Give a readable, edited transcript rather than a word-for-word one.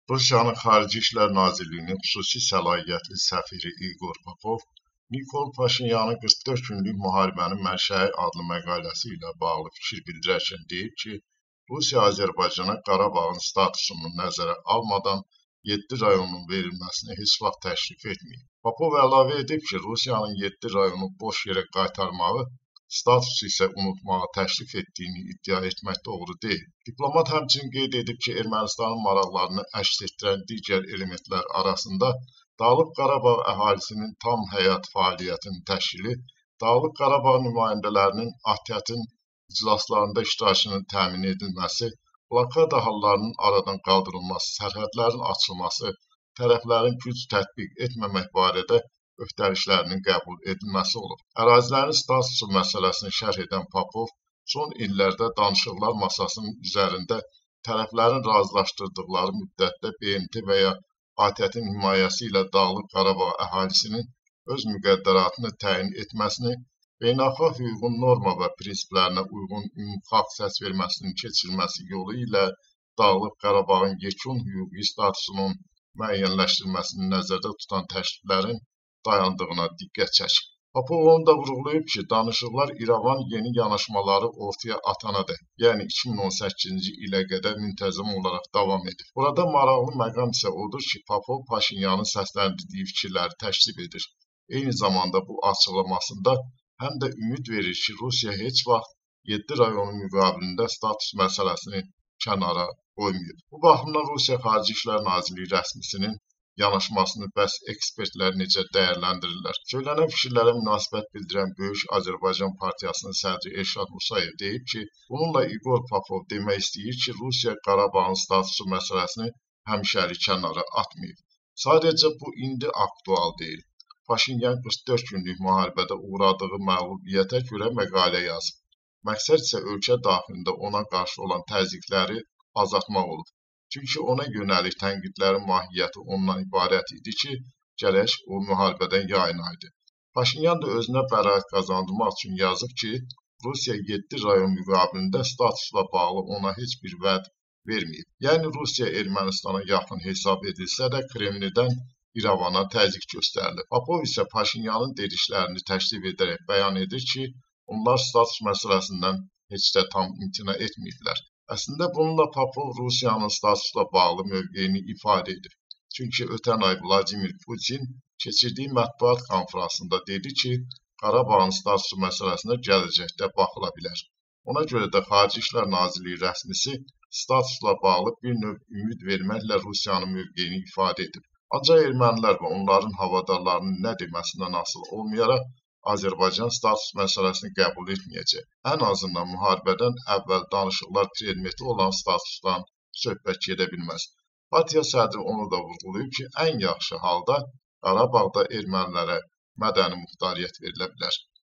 Rusiyanın Xarici İşlər Nazirliyinin xüsusi səlahiyyətli səfiri İqor Popov, Nikol Paşinyanın 44 günlük müharibənin mənşəyi adlı məqaləsi ilə bağlı fikir bildirərkən deyib ki, Rusiya Azərbaycana Qarabağın statusunu nəzərə almadan 7 rayonun verilməsini heç vaxt təklif etməyib. Popov əlavə edib ki, Rusiyanın 7 rayonu boş yerə qaytarmağı, statusu isə unutmağı təklif etdiyini iddia etmək doğru deyil. Diplomat həmçinin qeyd edib ki, Ermənistanın maraqlarını əks etdirən digər elementlər arasında Dağlıq Qarabağ əhalisinin tam həyat fəaliyyətinin təşkili, Dağlıq Qarabağ nümayəndələrinin ATƏT-in iclaslarında iştirakının təmin edilməsi, blokada hallarının aradan qaldırılması, sərhədlərin açılması, tərəflərin güc tətbiq etməmək barədə öhdəliklərinin qəbul edilməsi olub. Ərazilərin statusu məsələsini şərh edən Popov, son illərdə danışıqlar masasının üzərində tərəflərin razılaşdırdıqları müddətdə BMT və ya ATƏT-in himayəsi ilə Dağlıq Qarabağ əhalisinin öz müqəddəratını təyin etməsini, beynəlxalq hüququn norma və prinsiplərinə uyğun ümumxalq səsverməsinin keçirilməsi yolu ilə Dağlıq Qarabağın yekun hüquqi statusunun müəyyənləşdirilməsini nəzərdə tutan təkliflərin dayandığına diqqət çəkib. Popov onu da vurğulayıb ki, danışıqlar İrəvan yeni yanaşmaları ortaya atanadək, yəni 2018-ci ilə qədər müntəzəm olaraq davam edir. Burada maraqlı məqam isə odur ki, Popov Paşinyanın səsləndirdiyi fikirləri təksib edir. Eyni zamanda bu açıqlamasında həm də ümid verir ki, Rusiya heç vaxt 7 rayonun müqabilində status məsələsini kənara qoymayıb. Bu baxımdan Rusiya Xarici İşlər Nazirliyi rəsmisinin yanaşmasını bəs ekspertlər necə dəyərləndirirlər? Söylənən fikirlərə münasibət bildirən Böyük Azərbaycan Partiyasının sədri Elşad Musayev deyib ki, bununla İqor Popov demək istəyir ki, Rusiya Qarabağın statusu məsələsini həmişəlik kənara atmayıb. Sadəcə bu indi aktual deyil. Paşinyan 44 günlük müharibədə uğradığı məğlubiyyətə görə məqalə yazıb. Məqsəd isə ölkə daxilində ona qarşı olan təzyiqləri azaltmaq olub. Çünki ona yönəlik tənqidlərin mahiyyəti ondan ibarət idi ki, gərək o müharibədən yayınaydı. Paşinyan da özünə bəraət qazandırmaq üçün yazıb ki, Rusiya 7 rayon müqabilində statusla bağlı ona heç bir vəd verməyib. Yəni Rusiya Ermənistana yaxın hesab edilsə də Kremldən İrəvana təzyiq göstərilir. Popov isə Paşinyanın dediklərini təksib edərək bəyan edir ki, onlar status məsələsindən heç də tam imtina etməyiblər. Əslində bununla Popov Rusiyanın statusla bağlı mövqeyini ifadə edir. Çünki ötən ay Vladimir Putin keçirdiyi mətbuat konfransında dedi ki, Qarabağın statusu məsələsinə gələcəkdə baxıla bilər. Ona görə də Xarici İşlər Nazirliyi rəsmisi statusla bağlı bir növ ümid verməklə Rusiyanın mövqeyini ifadə edib. Ancaq ermənilər və onların havadarlarının nə deməsindən asılı olmayaraq, Azərbaycan status məsələsini qəbul etməyəcək. Ən azından müharibədən əvvəl danışıqlar predmeti olan statusdan söhbət gedə bilməz. Partiya sədri onu da vurğulayıb ki, ən yaxşı halda Qarabağda ermənilərə mədəni muxtariyyət verilə bilər.